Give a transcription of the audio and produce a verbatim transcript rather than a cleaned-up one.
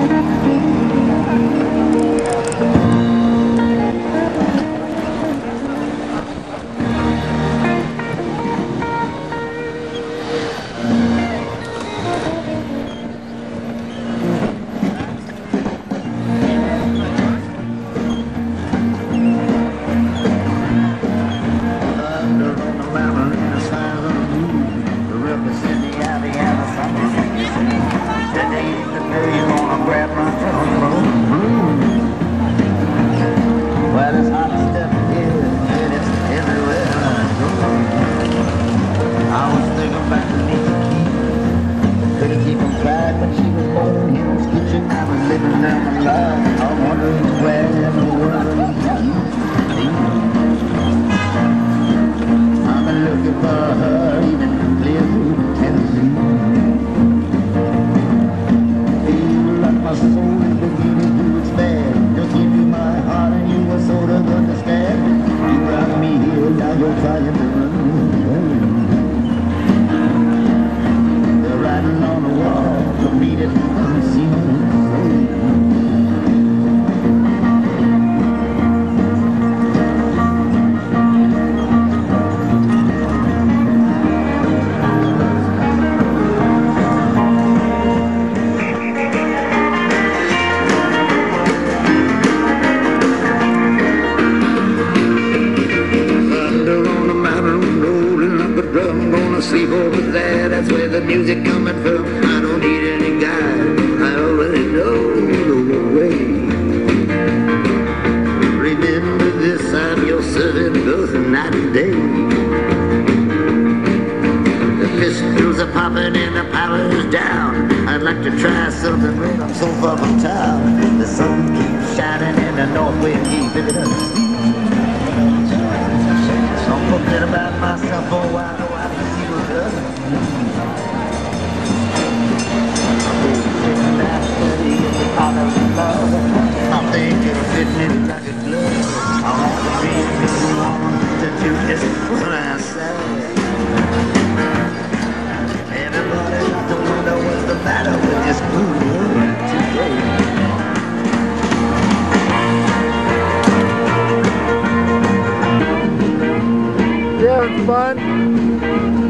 Sleep over there, that's where the music coming from. I don't need any guide, I already know the way. Remember this, I'm your servant both night and day. The pistols are popping and the power's down. I'd like to try something when I'm so far from town. The sun keeps shining and the north wind keeps picking up. Don't forget about myself for a while. I think it'll fit me like a glove. I want to be the one to do just what I say. Everybody got to wonder what's the matter with this mood today. You having fun?